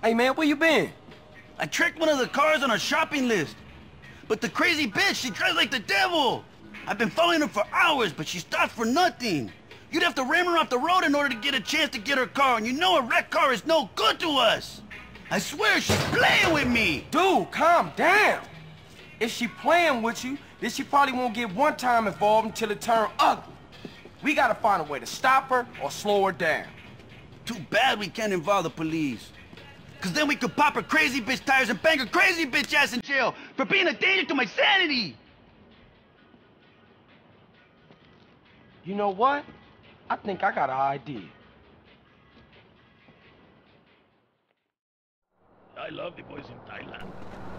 Hey man, where you been? I tracked one of the cars on our shopping list. But the crazy bitch, she drives like the devil. I've been following her for hours, but she stops for nothing. You'd have to ram her off the road in order to get a chance to get her car, and you know a wrecked car is no good to us. I swear she's playing with me. Dude, calm down. If she playing with you, then she probably won't get one time involved until it turn ugly. We gotta find a way to stop her or slow her down. Too bad we can't involve the police. Cause then we could pop her crazy bitch tires and bang her crazy bitch ass in jail for being a danger to my sanity. You know what? I think I got an idea. I love the boys in Thailand.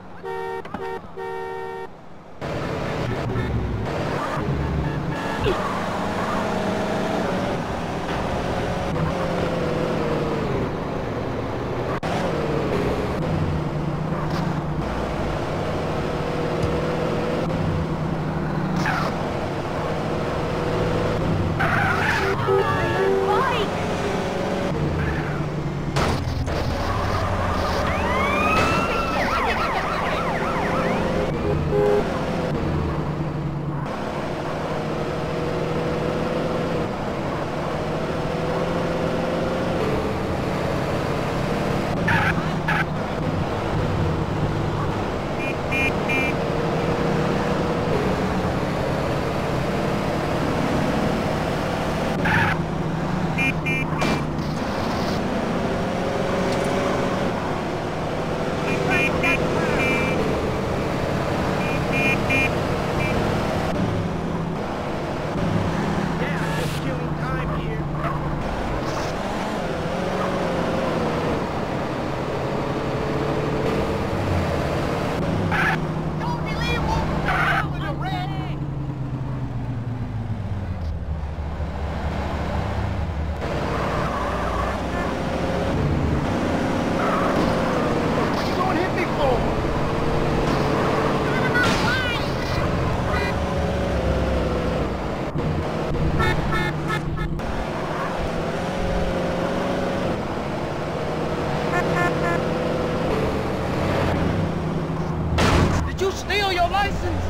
Did you steal your license?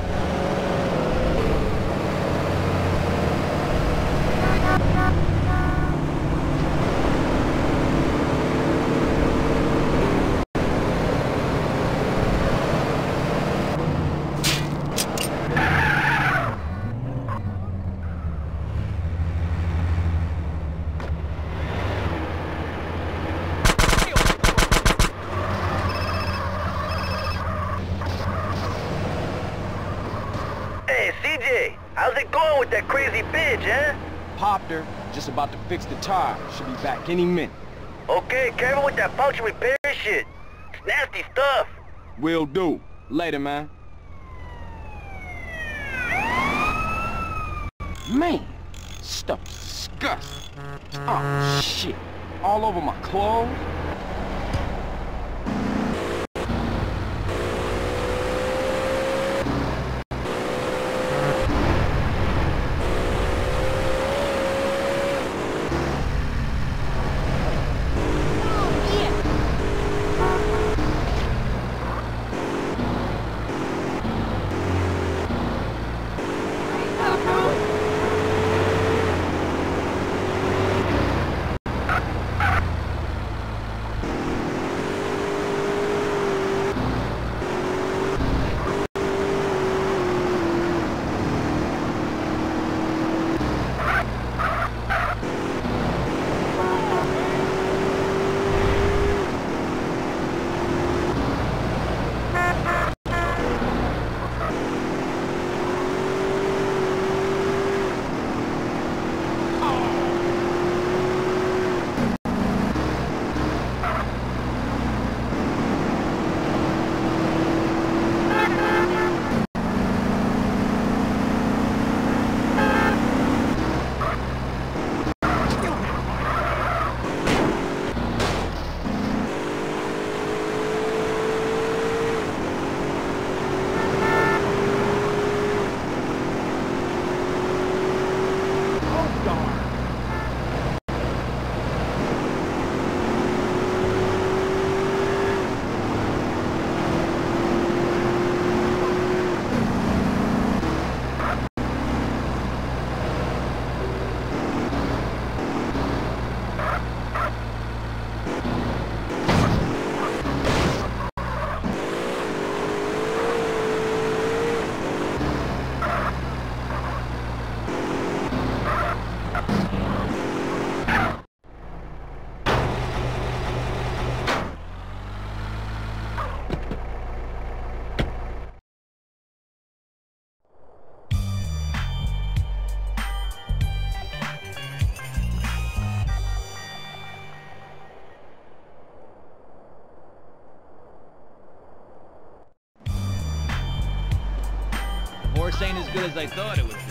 Hey, CJ, how's it going with that crazy bitch, eh? Popped her, just about to fix the tire. Should be back any minute. Okay, careful with that function repair shit. It's nasty stuff. Will do. Later, man. Man, stuff is disgusting. Oh, shit. All over my clothes. ain't as good as I thought it would be.